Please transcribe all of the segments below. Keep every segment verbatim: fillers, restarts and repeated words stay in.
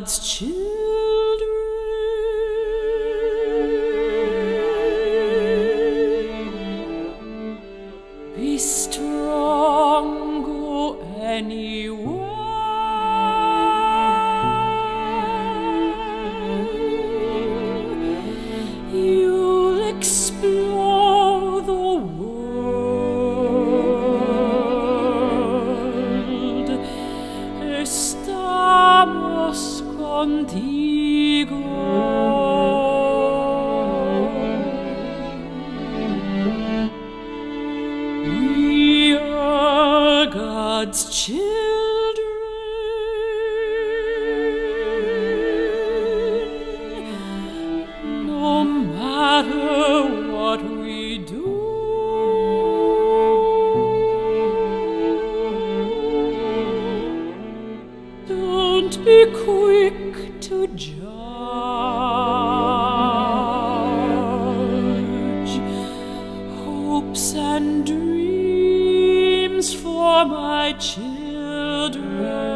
God's children. Be strong, go anywhere. You'll explore the world. Estamos contigo. We are God's children. No matter what we do, don't be quick to judge. Hopes and dreams for my children.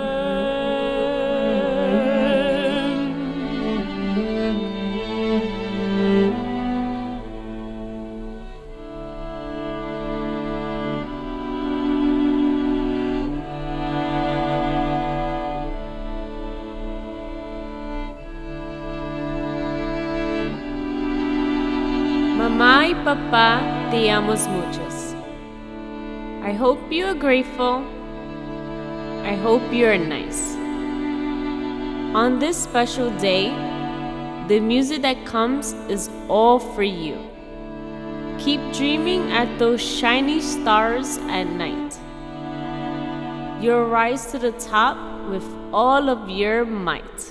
Mamá y papá, te amos muchos. I hope you are grateful. I hope you are nice. On this special day, the music that comes is all for you. Keep dreaming at those shiny stars at night. You'll rise to the top with all of your might.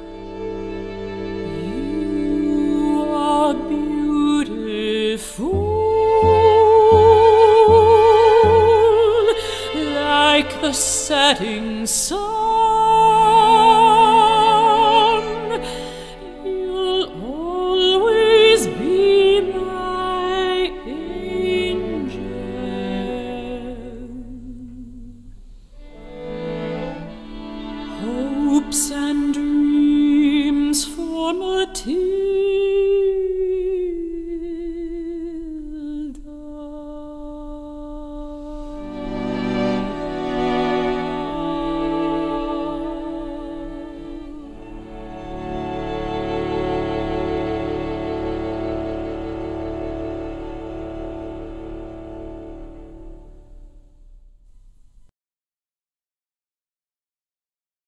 You are beautiful, like the setting sun.